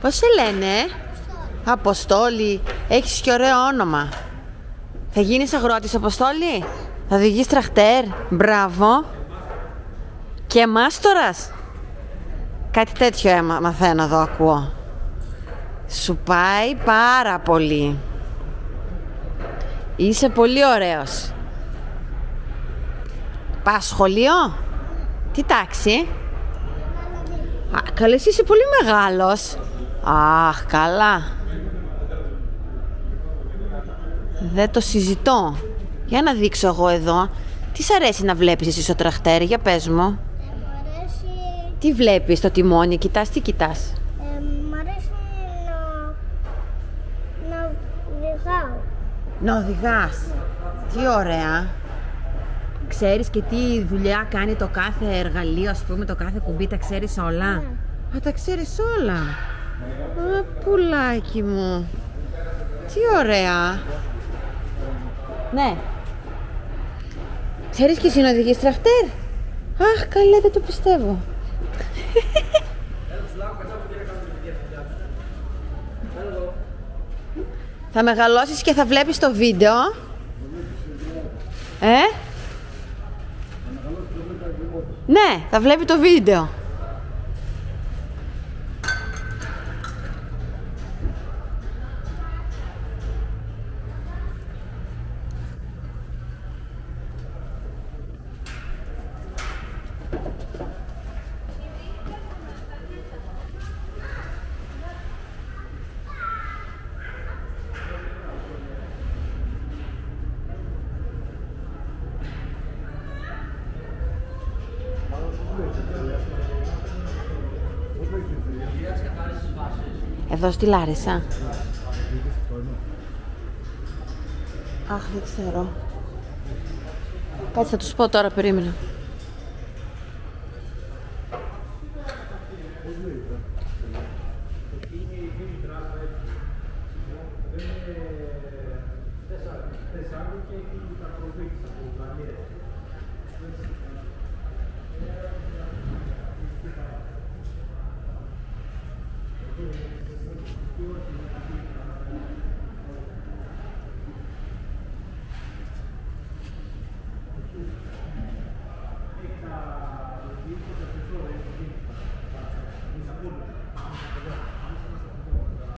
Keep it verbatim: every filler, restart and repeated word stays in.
Πώς σε λένε? Αποστόλη. Έχεις και ωραίο όνομα. Θα γίνεις αγρότης, Αποστόλη? Θα οδηγείς τραχτέρ? Μπράβο. Και μάστορας? Κάτι τέτοιο έμα, μαθαίνω εδώ, ακούω. Σου πάει πάρα πολύ. Είσαι πολύ ωραίος. Πας σχολείο? Τι τάξη? Α, καλά, εσύ είσαι πολύ μεγάλος. Αχ, καλά. Δεν το συζητώ. Για να δείξω εγώ εδώ. Τι σ' αρέσει να βλέπεις εσύ στο τραχτέρ? Για πες μου. Ε, μου αρέσει... Τι βλέπεις στο τιμόνι? Κοιτάς, τι κοιτάς? Ε, μου αρέσει να... να οδηγάω. Να οδηγάς. Τι ωραία. Ξέρεις και τι δουλειά κάνει το κάθε εργαλείο, ας πούμε, το κάθε κουμπί, τα ξέρεις όλα? Ναι. Α, τα ξέρεις όλα. Α, πουλάκι μου. Τι ωραία. Ναι. Ξέρεις και εσύ να οδηγείς τραχτέρ? Αχ, καλά, δεν το πιστεύω. Θα μεγαλώσεις και θα βλέπεις το βίντεο. Ε? Ναι, θα βλέπει το βίντεο. Εδώ στη Λάρισα. Αχ, δεν ξέρω. Κάτσε, θα τους πω τώρα, περίμενα.